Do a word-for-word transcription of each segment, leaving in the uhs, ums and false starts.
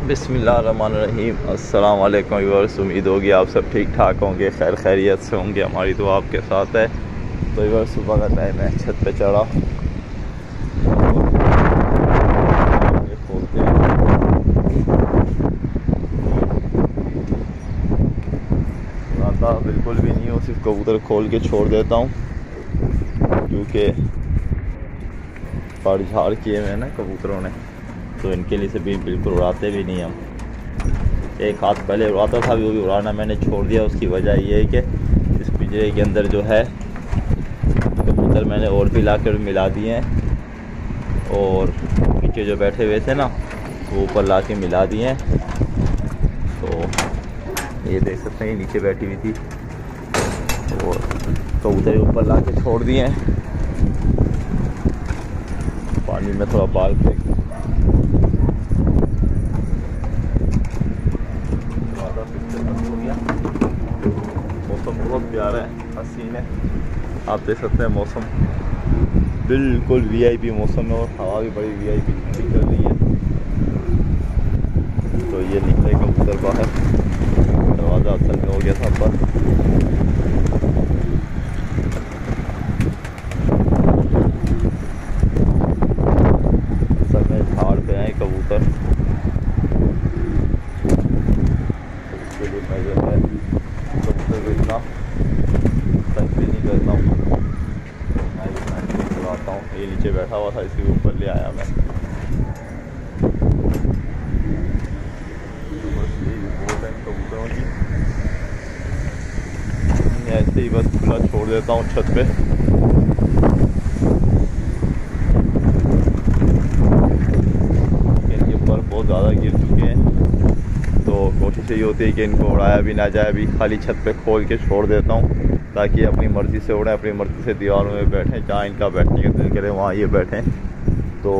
बिस्मिल्लाहिर्रहमानिर्रहीम। अस्सलाम वालेकुम व्यूअर्स, उम्मीद होगी आप सब ठीक ठाक होंगे, खैर खैरियत से होंगे। हमारी तो आपके साथ है। तो व्यूअर्स सुबह का टाइम है, छत पे चढ़ा खोलते हैं। आता बिल्कुल भी नहीं हो, सिर्फ कबूतर खोल के छोड़ देता हूँ क्योंकि पड़ झाड़ किए हुए हैं ना कबूतरों ने, तो इनके लिए से भी बिल्कुल उड़ाते भी नहीं हम। एक हाथ पहले उड़ाता था, भी वो भी उड़ाना मैंने छोड़ दिया। उसकी वजह ये है कि इस पिंजरे के अंदर जो है कबूतर मैंने और भी ला कर मिला दिए हैं, और नीचे जो बैठे हुए थे ना वो ऊपर ला के मिला दिए हैं। तो ये देख सकते हैं, नीचे बैठी हुई थी और कबूतर ऊपर ला के छोड़ दिए हैं। पानी में थोड़ा बाल फेंक मौसम बहुत प्यारा है, हसीन है। आप देख सकते हैं मौसम बिल्कुल वीआईपी मौसम है, और हवा भी बड़ी वीआईपी ठंडी चल रही है। तो ये निकले कबूतर बाहर, दरवाज़ा असल में हो गया था बंद। असल में झाड़ पे आए कबूतर, इसके लिए मैं जो है कबूतर को इतना तंग भी नहीं करता हूँ, मैं भी फैन नहीं चलाता हूँ। ये नीचे बैठा हुआ था, इसके ऊपर ले आया मैं। कबूतरों की ऐसे ही बस खुला छोड़ देता हूँ छत पे। इनके ऊपर बहुत ज़्यादा गिर चुके हैं, तो कोशिश यही होती है कि इनको उड़ाया भी ना जाए। अभी खाली छत पे खोल के छोड़ देता हूँ ताकि अपनी मर्ज़ी से उड़ें, अपनी मर्ज़ी से दीवारों में बैठें, जहाँ इनका बैठने का दिल करे वहाँ ये बैठें। तो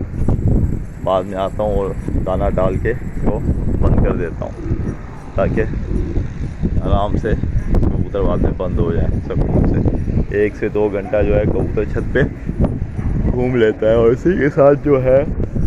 बाद में आता हूँ और दाना डाल के वो बंद कर देता हूँ ताकि आराम से कबूतर बाद में बंद हो जाए सुकून से। एक से दो घंटा जो है कबूतर छत पे घूम लेता है। और इसी के साथ जो है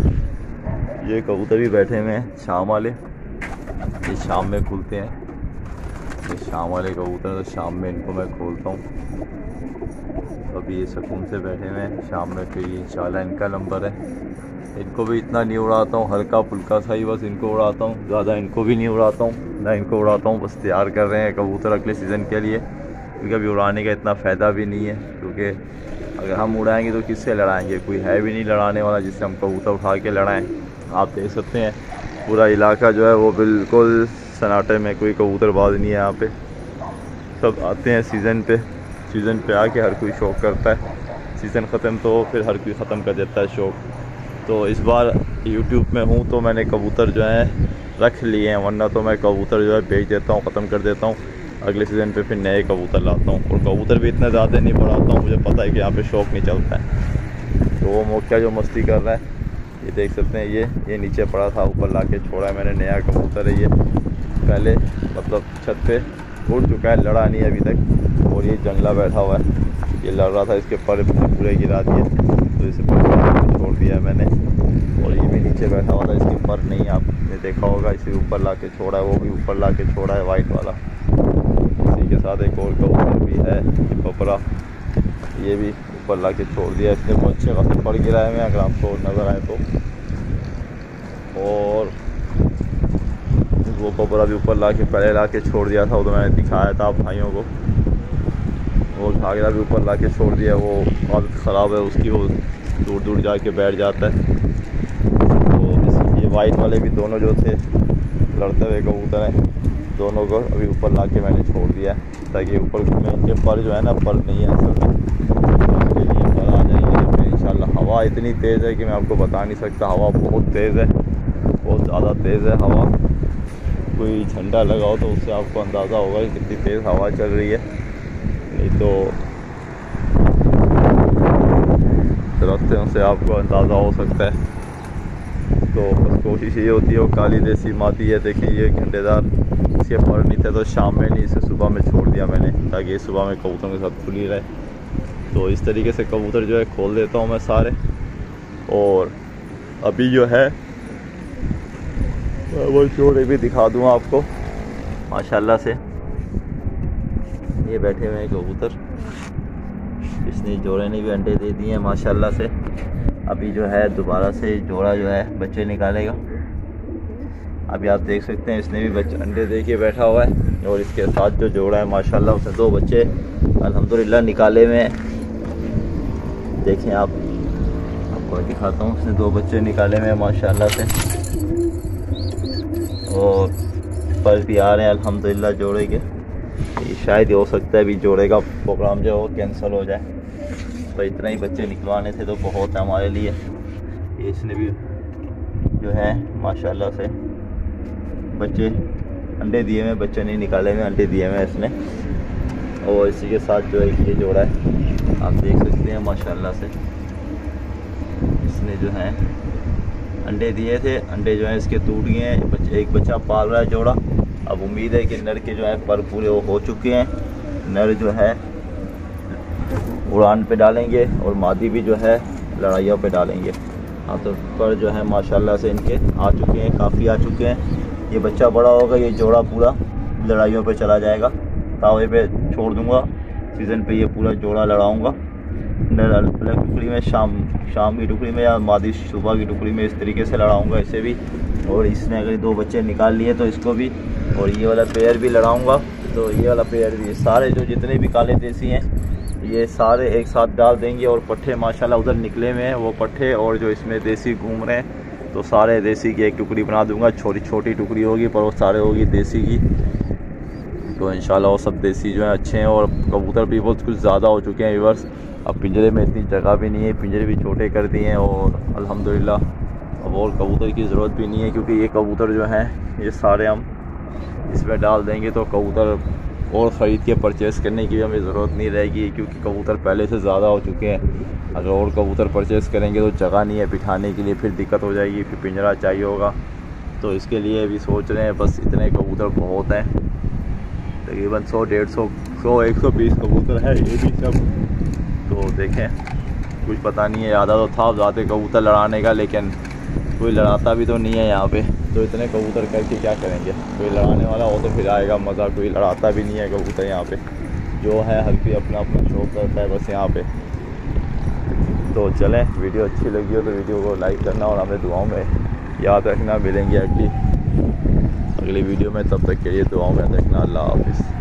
ये कबूतर भी बैठे हुए हैं शाम वाले, ये शाम में खुलते हैं। ये शाम वाले कबूतर, तो शाम में इनको मैं खोलता हूँ। अभी ये सुकून से बैठे हुए हैं, शाम में फिर इंशाल्लाह इनका नंबर है। इनको भी इतना नहीं उड़ाता हूँ, हल्का फुल्का सा ही बस इनको उड़ाता हूँ, ज़्यादा इनको भी नहीं उड़ाता हूँ, ना इनको उड़ाता हूँ। बस तैयार कर रहे हैं कबूतर अगले सीज़न के लिए, क्योंकि अभी उड़ाने का इतना फ़ायदा भी नहीं है। क्योंकि अगर हम उड़ाएंगे तो किससे लड़ाएंगे, कोई है भी नहीं लड़ाने वाला जिससे हम कबूतर उठा के लड़ाएँ। आप देख सकते हैं पूरा इलाका जो है वो बिल्कुल सन्नाटे में, कोई कबूतरबाज नहीं है यहाँ पे। सब आते हैं सीज़न पे, सीज़न पे आके हर कोई शौक़ करता है। सीज़न ख़त्म तो फिर हर कोई ख़त्म कर देता है शौक़। तो इस बार यूट्यूब में हूँ तो मैंने कबूतर जो है रख लिए हैं, वरना तो मैं कबूतर जो है बेच देता हूँ, ख़त्म कर देता हूँ। अगले सीज़न पे फिर नए कबूतर लाता हूँ, और कबूतर भी इतना ज़्यादा नहीं बढ़ाता हूँ, मुझे पता है कि यहाँ पे शौक़ नहीं चलता है। तो वो मोक्या जो मस्ती कर रहा है, ये देख सकते हैं, ये ये नीचे पड़ा था, ऊपर ला के छोड़ा है मैंने। नया कबूतर है ये, पहले मतलब छत पे उड़ चुका है, लड़ा नहीं अभी तक। और ये जंगला बैठा हुआ है, ये लड़ रहा था, इसके पर पूरे गिरा दिए, तो इसे पर छोड़ दिया मैंने। और ये भी नीचे बैठा हुआ था, इसके पर नहीं आपने देखा होगा, इसे ऊपर ला के छोड़ा है, वो भी ऊपर ला के छोड़ा है वाइट वाला। इसी के साथ एक और कबूतर भी है बपरा, ये भी ऊपर ला के छोड़ दिया इसने। बहुत अच्छे खासे पर गिरा है मैं, अगर आपको नज़र आए तो। और वो बपरा भी ऊपर ला के पहले ला के छोड़ दिया था, वो तो मैंने दिखाया था आप भाइयों को। वो घाघरा भी ऊपर ला के छोड़ दिया, वो हालत ख़राब है उसकी, वो दूर दूर जाके बैठ जाता है। तो ये वाइट वाले भी दोनों जो थे लड़ते हुए कबूतर हैं, दोनों को अभी ऊपर ला के मैंने छोड़ दिया है ताकि ऊपर घूमें। इनके पर जो है ना, पर नहीं है असल में, उसके लिए पर आ जाएंगे इंशाल्लाह। हवा इतनी तेज़ है कि मैं आपको बता नहीं सकता, हवा बहुत तेज़ है, बहुत ज़्यादा तेज़ है हवा। कोई झंडा लगाओ तो उससे आपको अंदाज़ा होगा कि कितनी तेज़ हवा चल रही है। नहीं तो दरख्तों से आपको अंदाज़ा हो सकता है। तो बस कोशिश ये होती है, वो काली देसी माती है, देखें ये घंटेदार, इसके पर नहीं थे तो शाम में नहीं, इसे सुबह में छोड़ दिया मैंने ताकि ये सुबह में कबूतरों के साथ खुली रहे। तो इस तरीके से कबूतर जो है खोल देता हूँ मैं सारे। और अभी जो है वो जोड़े भी दिखा दूँ आपको माशाल्लाह से। ये बैठे हुए हैं कबूतर, इसने जोड़े ने भी अंडे दे दिए हैं माशाल्लाह से। अभी जो है दोबारा से जोड़ा जो है बच्चे निकालेगा। अभी आप देख सकते हैं इसने भी बच्चे अंडे दे के बैठा हुआ है और इसके साथ जो जोड़ा है माशाल्लाह उसने दो बच्चे अल्हम्दुलिल्लाह निकाले हुए हैं। देखें आप, आपको दिखाता हूँ, उसने दो बच्चे निकाले हुए हैं माशाल्लाह से और फल भी आ रहे हैं अल्हम्दुलिल्लाह जोड़े के। ये शायद हो सकता है अभी जोड़े का प्रोग्राम जो है वो कैंसिल हो जाए, तो इतना ही बच्चे निकलवाने थे तो बहुत है हमारे लिए। ये इसने भी जो है माशाल्लाह से बच्चे अंडे दिए हुए, बच्चे नहीं निकाले हुए, अंडे दिए हुए इसने। और इसी के साथ जो है ये जोड़ा है आप देख सकते हैं माशाल्लाह से, इसने जो है अंडे दिए थे, अंडे जो है इसके टूट गए हैं। बच्चे एक बच्चा पाल रहा है जोड़ा। अब उम्मीद है कि नर के जो है पर पूरे वो हो चुके हैं, नर जो है उड़ान पे डालेंगे और मादी भी जो है लड़ाइयों पे डालेंगे। हाँ, तो पर जो है माशाल्लाह से इनके आ चुके हैं, काफ़ी आ चुके हैं। ये बच्चा बड़ा होगा, ये जोड़ा पूरा लड़ाइयों पे चला जाएगा। तावे पे छोड़ दूंगा, सीज़न पे ये पूरा जोड़ा लड़ाऊंगा। अलग टुकड़ी में शाम शाम की टुकड़ी में या मादी सुबह की टुकड़ी में इस तरीके से लड़ाऊंगा इसे भी। और इसने अगर दो बच्चे निकाल लिए तो इसको भी, और ये वाला पेयर भी लड़ाऊंगा। तो ये वाला पेयर भी, सारे जो जितने भी काले देसी हैं ये सारे एक साथ डाल देंगे। और पट्ठे माशाल्लाह उधर निकले हुए हैं वो पट्ठे, और जो इसमें देसी घूम रहे हैं तो सारे देसी की एक टुकड़ी बना दूंगा। छोटी छोटी टुकड़ी होगी पर वो सारे होगी देसी की। तो इंशाल्लाह वो सब देसी जो है अच्छे हैं। और कबूतर भी बहुत कुछ ज़्यादा हो चुके हैं व्यूअर्स। अब पिंजरे में इतनी जगह भी नहीं है, पिंजरे भी छोटे कर दिए हैं और अल्हम्दुलिल्लाह अब और कबूतर की ज़रूरत भी नहीं है, क्योंकि ये कबूतर जो हैं ये सारे हम इसमें डाल देंगे तो कबूतर और ख़रीद के परचेज़ करने की हमें ज़रूरत नहीं रहेगी, क्योंकि कबूतर पहले से ज़्यादा हो चुके हैं। अगर और कबूतर परचेज़ करेंगे तो जगह नहीं है बिठाने के लिए, फिर दिक्कत हो जाएगी, फिर पिंजरा चाहिए होगा। तो इसके लिए भी सोच रहे हैं बस इतने कबूतर बहुत हैं, तकरीबन सौ डेढ़ सौ सौ एक सौ बीस कबूतर है ये भी सब। तो देखें, कुछ पता नहीं है, ज़्यादा तो था ज़्यादा कबूतर लड़ाने का, लेकिन कोई लड़ाता भी तो नहीं है यहाँ पे। तो इतने कबूतर करके क्या करेंगे, कोई लड़ाने वाला हो तो फिर आएगा मज़ा, कोई लड़ाता भी नहीं है कबूतर यहाँ पे। जो है हर कोई अपना अपना शौक करता है बस यहाँ पे। तो चलें, वीडियो अच्छी लगी हो तो वीडियो को लाइक करना और हमें दुआओं में याद रखना। मिलेंगे अगली अगली वीडियो में, तब तक के लिए दुआओं में रखना। अल्लाह हाफिज़।